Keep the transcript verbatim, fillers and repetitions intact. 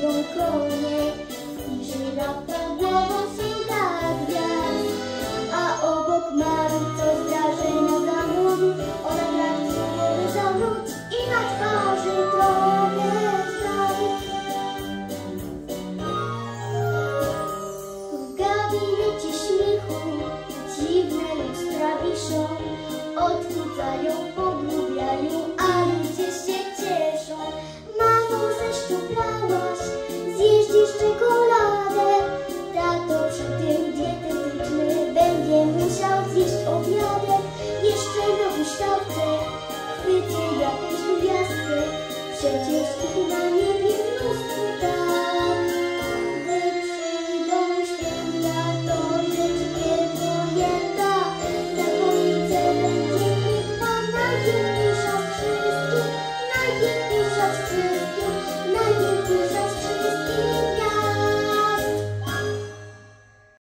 jeżdżą konie i żywa pod głową synka gwiazd. A obok Marii co zdarzenia zawodu, ona traci głowy zawrót i na twarzy trochę zdarzy. W gabinecie śmiechu dziwne lustra wiszą, odchudzają, pogłubiają, a ludzie się cieszą. Mamo, zeszczuplałaś, zjeździsz czekoladę. Tato, przytył dietetyczny będzie musiał zjeść obiadek. Jeszcze na huśtawce chwyci jakąś gwiazdkę, przecież ich na